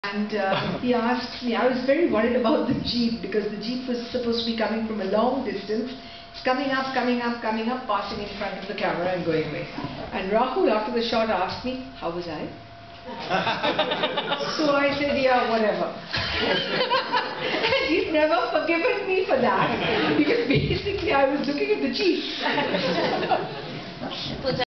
And he asked me, I was very worried about the jeep because the jeep was supposed to be coming from a long distance. It's coming up, passing in front of the camera and going away. And Rahul, after the shot, asked me, how was I? So I said, yeah, whatever. And he's never forgiven me for that because basically I was looking at the jeep.